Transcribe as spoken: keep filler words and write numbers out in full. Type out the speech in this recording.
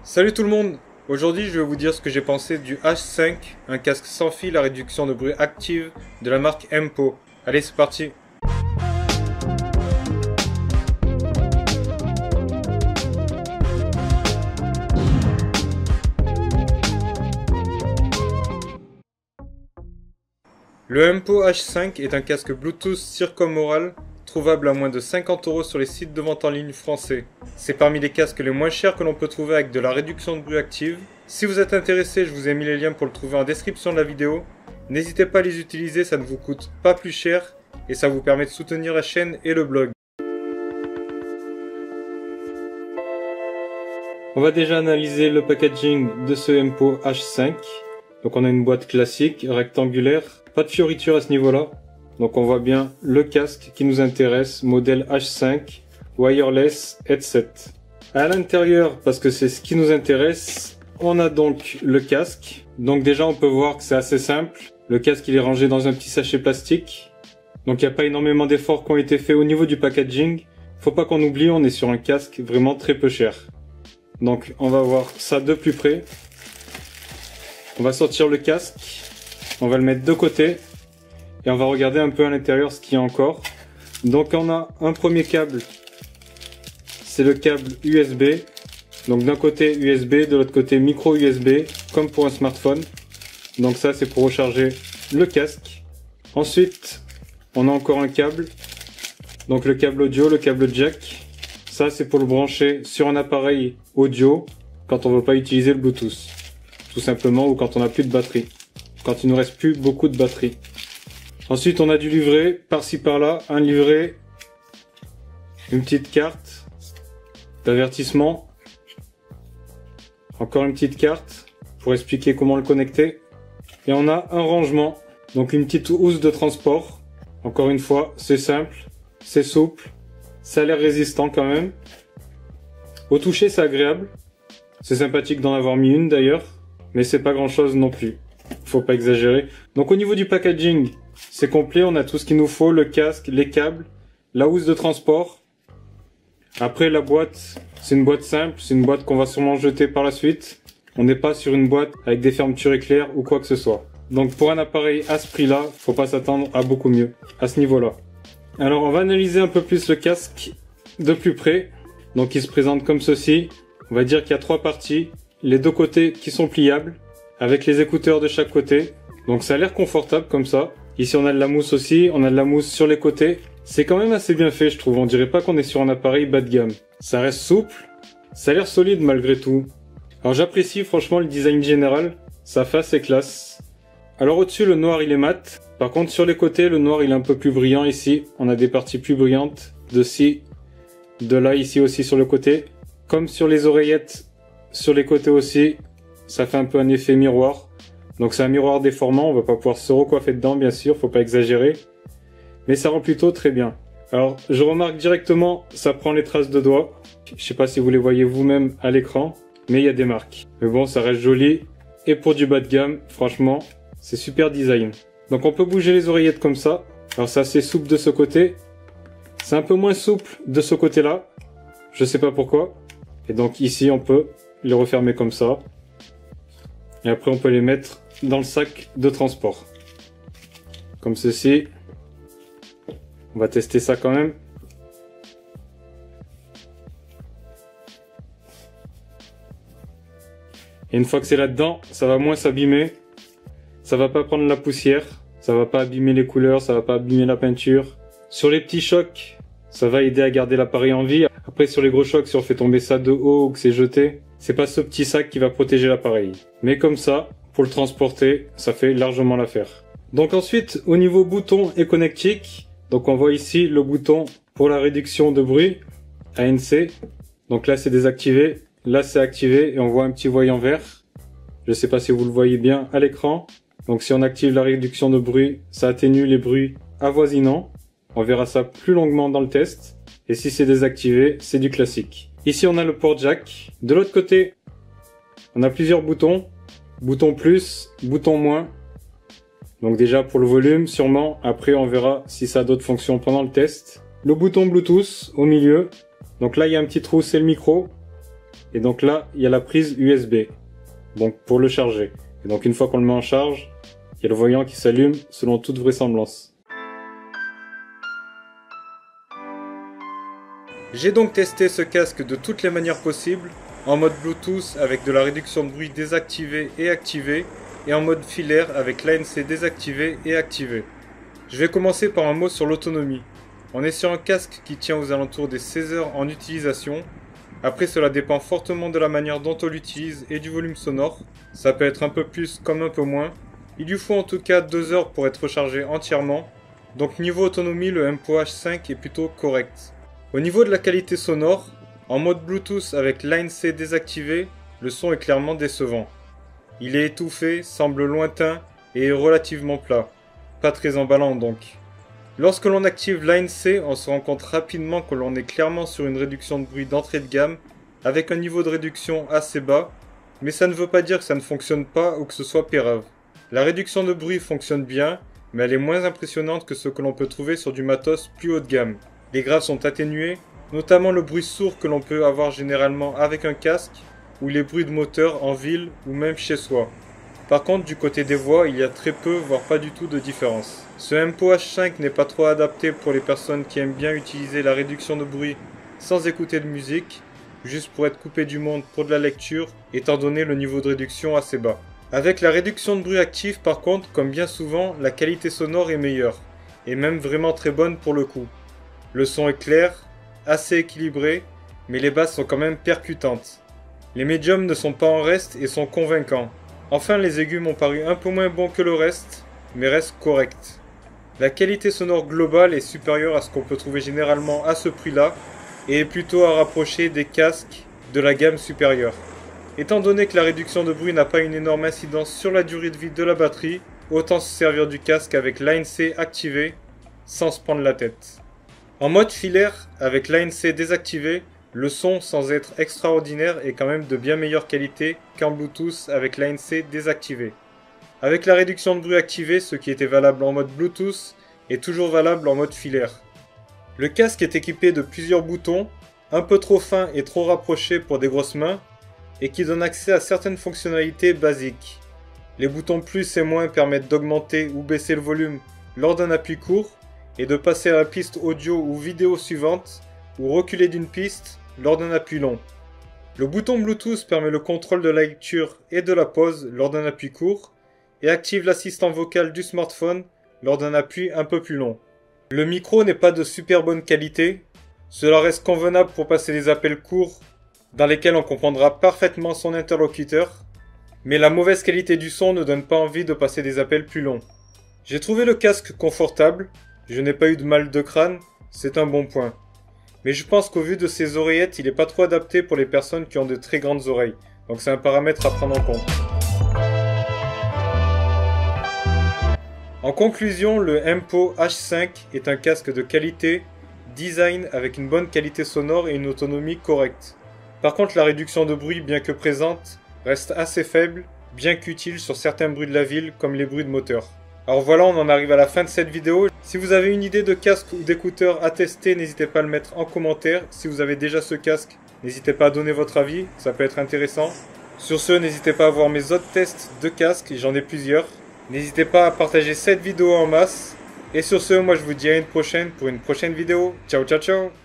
Salut tout le monde! Aujourd'hui je vais vous dire ce que j'ai pensé du H cinq, un casque sans fil à réduction de bruit active de la marque Empo. Allez, c'est parti! Le Empo H cinq est un casque Bluetooth circumaural trouvable à moins de cinquante euros sur les sites de vente en ligne français. C'est parmi les casques les moins chers que l'on peut trouver avec de la réduction de bruit active. Si vous êtes intéressé, je vous ai mis les liens pour le trouver en description de la vidéo. N'hésitez pas à les utiliser, ça ne vous coûte pas plus cher et ça vous permet de soutenir la chaîne et le blog. On va déjà analyser le packaging de ce Empo H cinq. Donc on a une boîte classique, rectangulaire, pas de fioriture à ce niveau-là. Donc on voit bien le casque qui nous intéresse, modèle H cinq, wireless headset. À l'intérieur, parce que c'est ce qui nous intéresse, on a donc le casque. Donc déjà on peut voir que c'est assez simple. Le casque il est rangé dans un petit sachet plastique. Donc il n'y a pas énormément d'efforts qui ont été faits au niveau du packaging. Faut pas qu'on oublie, on est sur un casque vraiment très peu cher. Donc on va voir ça de plus près. On va sortir le casque. On va le mettre de côté. Et on va regarder un peu à l'intérieur ce qu'il y a encore. Donc on a un premier câble. C'est le câble U S B. Donc d'un côté U S B, de l'autre côté micro U S B, comme pour un smartphone. Donc ça c'est pour recharger le casque. Ensuite, on a encore un câble. Donc le câble audio, le câble jack. Ça c'est pour le brancher sur un appareil audio quand on ne veut pas utiliser le Bluetooth. Tout simplement, ou quand on n'a plus de batterie. Quand il nous reste plus beaucoup de batterie. Ensuite, on a du livret, par-ci par-là, un livret, une petite carte d'avertissement, encore une petite carte pour expliquer comment le connecter. Et on a un rangement, donc une petite housse de transport. Encore une fois, c'est simple, c'est souple, ça a l'air résistant quand même. Au toucher, c'est agréable, c'est sympathique d'en avoir mis une d'ailleurs, mais c'est pas grand-chose non plus. Faut pas exagérer. Donc au niveau du packaging, c'est complet, on a tout ce qu'il nous faut, le casque, les câbles, la housse de transport. Après la boîte, c'est une boîte simple, c'est une boîte qu'on va sûrement jeter par la suite. On n'est pas sur une boîte avec des fermetures éclairs ou quoi que ce soit. Donc pour un appareil à ce prix-là, faut pas s'attendre à beaucoup mieux, à ce niveau-là. Alors on va analyser un peu plus le casque de plus près. Donc il se présente comme ceci. On va dire qu'il y a trois parties. Les deux côtés qui sont pliables, avec les écouteurs de chaque côté. Donc ça a l'air confortable comme ça. Ici on a de la mousse aussi, on a de la mousse sur les côtés. C'est quand même assez bien fait je trouve, on dirait pas qu'on est sur un appareil bas de gamme. Ça reste souple, ça a l'air solide malgré tout. Alors j'apprécie franchement le design général, sa face est classe. Alors au-dessus le noir il est mat, par contre sur les côtés le noir il est un peu plus brillant ici. On a des parties plus brillantes, de ci, de là, ici aussi sur le côté. Comme sur les oreillettes, sur les côtés aussi, ça fait un peu un effet miroir. Donc c'est un miroir déformant, on va pas pouvoir se recoiffer dedans bien sûr, faut pas exagérer. Mais ça rend plutôt très bien. Alors je remarque directement, ça prend les traces de doigts. Je sais pas si vous les voyez vous-même à l'écran, mais il y a des marques. Mais bon, ça reste joli. Et pour du bas de gamme, franchement, c'est super design. Donc on peut bouger les oreillettes comme ça. Alors c'est assez souple de ce côté. C'est un peu moins souple de ce côté-là. Je sais pas pourquoi. Et donc ici on peut les refermer comme ça. Et après on peut les mettre dans le sac de transport. Comme ceci. On va tester ça quand même. Et une fois que c'est là-dedans, ça va moins s'abîmer. Ça va pas prendre la poussière. Ça va pas abîmer les couleurs, ça va pas abîmer la peinture. Sur les petits chocs, ça va aider à garder l'appareil en vie. Après sur les gros chocs, si on fait tomber ça de haut ou que c'est jeté, c'est pas ce petit sac qui va protéger l'appareil. Mais comme ça, pour le transporter, ça fait largement l'affaire. Donc ensuite, au niveau bouton et connectique, donc on voit ici le bouton pour la réduction de bruit, A N C. Donc là c'est désactivé, là c'est activé et on voit un petit voyant vert. Je sais pas si vous le voyez bien à l'écran. Donc si on active la réduction de bruit, ça atténue les bruits avoisinants. On verra ça plus longuement dans le test. Et si c'est désactivé, c'est du classique. Ici on a le port jack. De l'autre côté, on a plusieurs boutons. Bouton plus, bouton moins. Donc déjà pour le volume sûrement. Après on verra si ça a d'autres fonctions pendant le test. Le bouton Bluetooth au milieu. Donc là il y a un petit trou, c'est le micro. Et donc là, il y a la prise U S B, donc pour le charger. Et donc une fois qu'on le met en charge, il y a le voyant qui s'allume selon toute vraisemblance. J'ai donc testé ce casque de toutes les manières possibles, en mode Bluetooth avec de la réduction de bruit désactivée et activée, et en mode filaire avec l'A N C désactivé et activé. Je vais commencer par un mot sur l'autonomie. On est sur un casque qui tient aux alentours des seize heures en utilisation. Après, cela dépend fortement de la manière dont on l'utilise et du volume sonore. Ça peut être un peu plus comme un peu moins. Il lui faut en tout cas deux heures pour être rechargé entièrement. Donc niveau autonomie, le M P O H cinq est plutôt correct. Au niveau de la qualité sonore, en mode Bluetooth avec l'A N C désactivé, le son est clairement décevant. Il est étouffé, semble lointain et est relativement plat. Pas très emballant donc. Lorsque l'on active l'A N C, on se rend compte rapidement que l'on est clairement sur une réduction de bruit d'entrée de gamme avec un niveau de réduction assez bas, mais ça ne veut pas dire que ça ne fonctionne pas ou que ce soit pérave. La réduction de bruit fonctionne bien, mais elle est moins impressionnante que ce que l'on peut trouver sur du matos plus haut de gamme. Les graves sont atténués, notamment le bruit sourd que l'on peut avoir généralement avec un casque, ou les bruits de moteur en ville ou même chez soi. Par contre, du côté des voix, il y a très peu, voire pas du tout de différence. Ce M P O H cinq n'est pas trop adapté pour les personnes qui aiment bien utiliser la réduction de bruit sans écouter de musique, juste pour être coupé du monde pour de la lecture, étant donné le niveau de réduction assez bas. Avec la réduction de bruit active, par contre, comme bien souvent, la qualité sonore est meilleure, et même vraiment très bonne pour le coup. Le son est clair, assez équilibré, mais les basses sont quand même percutantes. Les médiums ne sont pas en reste et sont convaincants. Enfin, les aigus m'ont paru un peu moins bons que le reste, mais restent corrects. La qualité sonore globale est supérieure à ce qu'on peut trouver généralement à ce prix-là, et est plutôt à rapprocher des casques de la gamme supérieure. Étant donné que la réduction de bruit n'a pas une énorme incidence sur la durée de vie de la batterie, autant se servir du casque avec l'A N C activé, sans se prendre la tête. En mode filaire, avec l'A N C désactivé, le son, sans être extraordinaire, est quand même de bien meilleure qualité qu'en Bluetooth avec l'A N C désactivé. Avec la réduction de bruit activée, ce qui était valable en mode Bluetooth est toujours valable en mode filaire. Le casque est équipé de plusieurs boutons, un peu trop fins et trop rapprochés pour des grosses mains, et qui donnent accès à certaines fonctionnalités basiques. Les boutons plus et moins permettent d'augmenter ou baisser le volume lors d'un appui court, et de passer à la piste audio ou vidéo suivante, ou reculer d'une piste lors d'un appui long. Le bouton Bluetooth permet le contrôle de la lecture et de la pause lors d'un appui court, et active l'assistant vocal du smartphone lors d'un appui un peu plus long. Le micro n'est pas de super bonne qualité, cela reste convenable pour passer des appels courts dans lesquels on comprendra parfaitement son interlocuteur, mais la mauvaise qualité du son ne donne pas envie de passer des appels plus longs. J'ai trouvé le casque confortable, je n'ai pas eu de mal de crâne, c'est un bon point. Mais je pense qu'au vu de ses oreillettes, il n'est pas trop adapté pour les personnes qui ont de très grandes oreilles, donc c'est un paramètre à prendre en compte. En conclusion, le M P O H cinq est un casque de qualité, design avec une bonne qualité sonore et une autonomie correcte. Par contre, la réduction de bruit, bien que présente, reste assez faible, bien qu'utile sur certains bruits de la ville comme les bruits de moteur. Alors voilà, on en arrive à la fin de cette vidéo. Si vous avez une idée de casque ou d'écouteur à tester, n'hésitez pas à le mettre en commentaire. Si vous avez déjà ce casque, n'hésitez pas à donner votre avis, ça peut être intéressant. Sur ce, n'hésitez pas à voir mes autres tests de casques, j'en ai plusieurs. N'hésitez pas à partager cette vidéo en masse. Et sur ce, moi je vous dis à une prochaine pour une prochaine vidéo. Ciao ciao ciao.